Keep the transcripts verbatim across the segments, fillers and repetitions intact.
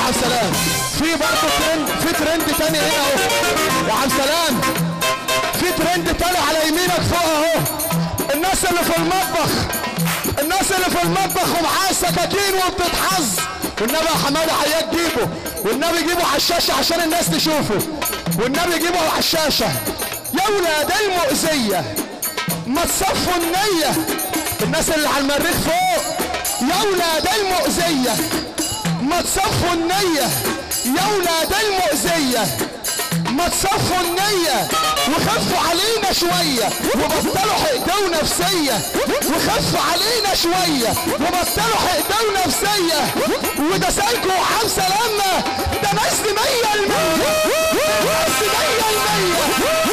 عبد السلام. في برضه ترند، في ترند تاني هنا اهو يا عبد السلام. في ترند تاني على يمينك فوق اهو. الناس اللي في المطبخ، الناس اللي في المطبخ ومعاه سكاكين وبتتحظ، والنبي يا حماده حياك جيبه، والنبي جيبه على الشاشه عشان الناس تشوفه، والنبي جيبه على الشاشه. يا ولاد المؤذيه ما تصفوا النيه. الناس اللي على المريخ فوق، يا ولاد المؤذيه ما تصفوا النيه. يا ولاد المؤذيه ما تصفوا النية وخفوا علينا شوية وبطلوا حقدة ونفسية، وخفوا علينا شوية وبطلوا حقدة ونفسية. وده سالكوا وعبد السلام ده ناس مية المية، ناس مية المية.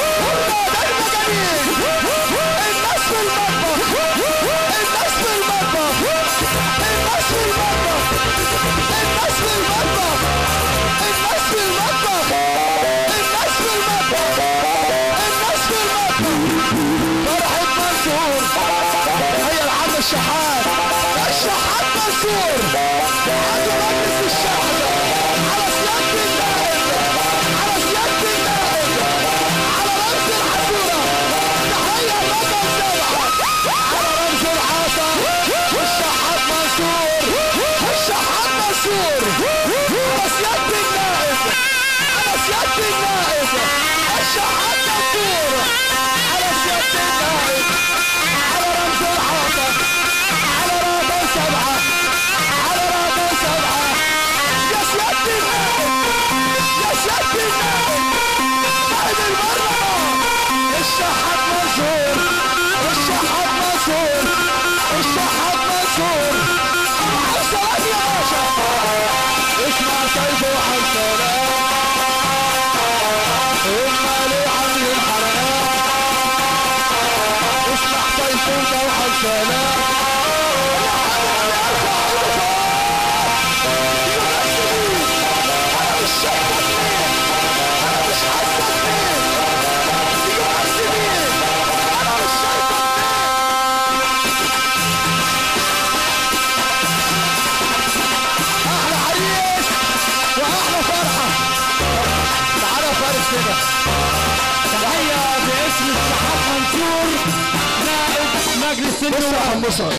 ده المجانين، الناس في المطبخ، الناس في المطبخ، الناس في المطبخ، الناس في المطبخ، الناس في المطبخ، الناس في المطبخ، الناس في المطبخ. فرحة منصور هي العم الشحات، الشحات منصور عنده مجلس الشعب على سيادة النائب، على سيادة النائب، على رمز الحسورة. تحية رقم سبعة على رمز العاصة والشحات منصور، الشحات منصور على سيادة النائب، على سيادة النائب، الشحات منصور على سيادة النائب، على رمز العاصة، على رقم سبعة، على رقم سبعة. يا سيادة النائب، يا سيادة النائب، نائب البرلمان الشحات منصور، الشحات منصور، الشحات منصور. عبد السلام يا باشا، اسمع سيف وعبد السلام، المالي عن الحرام. اسمع سيف وعبد السلام. تحية باسم الشحات منصور نائب مجلس النواب.